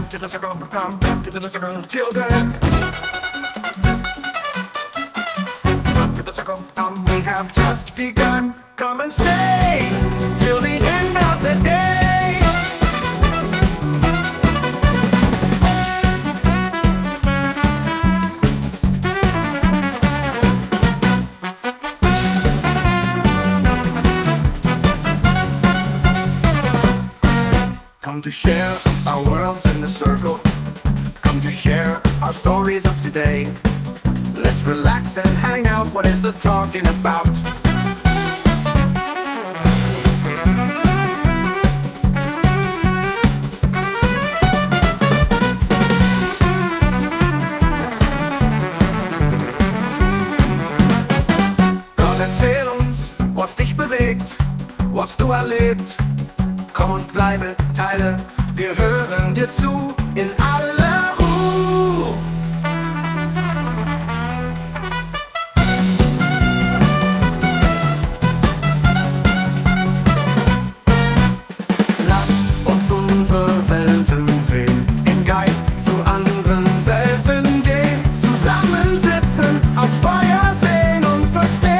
to the circle, come back to the circle, children. Come to the circle, we have just begun. Come and stay till the end of the day. Come to share our worlds in the circle. Come to share our stories of today. Let's relax and hang out. What is the talking about? Komm, erzähl uns, was dich bewegt, was du erlebt. Komm und bleibe, teile, wir hören dir zu in aller Ruhe. Lasst uns unsere Welten sehen, im Geist zu anderen Welten gehen, zusammensitzen, aus Feuer sehen und verstehen.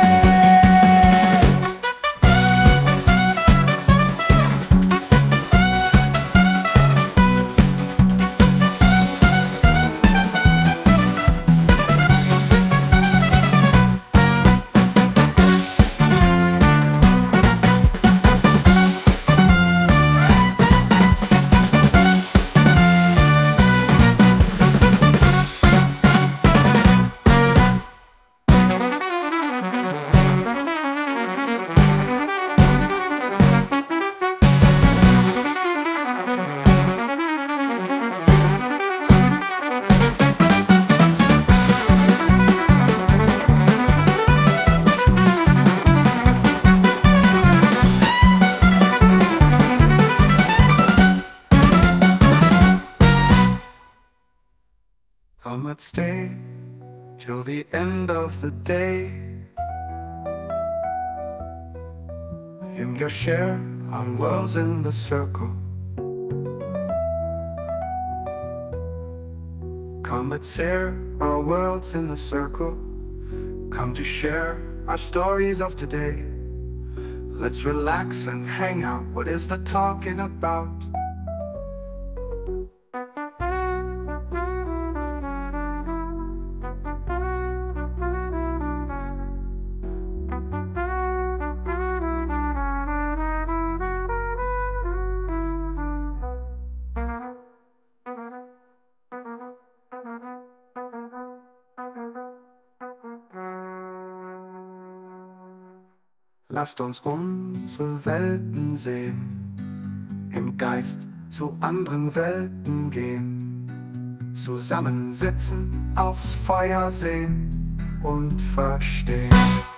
Come, let's stay till the end of the day. In your share our worlds in the circle. Come, let's share our worlds in the circle. Come to share our stories of today. Let's relax and hang out. What is the talking about? Lasst uns unsere Welten sehen, im Geist zu anderen Welten gehen, zusammensitzen, aufs Feuer sehen und verstehen.